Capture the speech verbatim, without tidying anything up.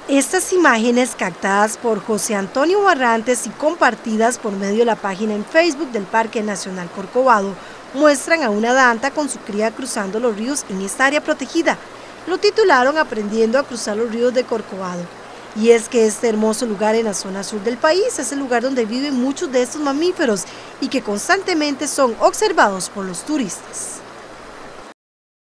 Estas imágenes captadas por José Antonio Barrantes y compartidas por medio de la página en Facebook del Parque Nacional Corcovado muestran a una danta con su cría cruzando los ríos en esta área protegida. Lo titularon Aprendiendo a cruzar los ríos de Corcovado. Y es que este hermoso lugar en la zona sur del país es el lugar donde viven muchos de estos mamíferos y que constantemente son observados por los turistas.